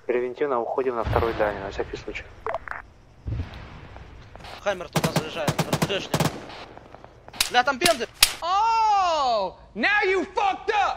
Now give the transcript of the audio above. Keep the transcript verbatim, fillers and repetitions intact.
Превентивно уходим на второй дальний, на всякий случай. Хаймер туда заезжает, РПГшник. Бля, там пенды! Oh, now you fucked up!